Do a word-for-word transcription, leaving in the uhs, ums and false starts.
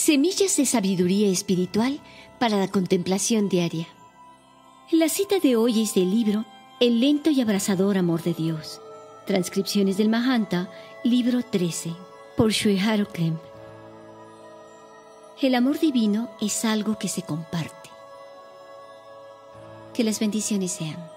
Semillas de sabiduría espiritual para la contemplación diaria. La cita de hoy es del libro El lento y abrasador amor de Dios. Transcripciones del Mahanta, libro trece, por Sri Haro Klemp. El amor divino es algo que se comparte. Que las bendiciones sean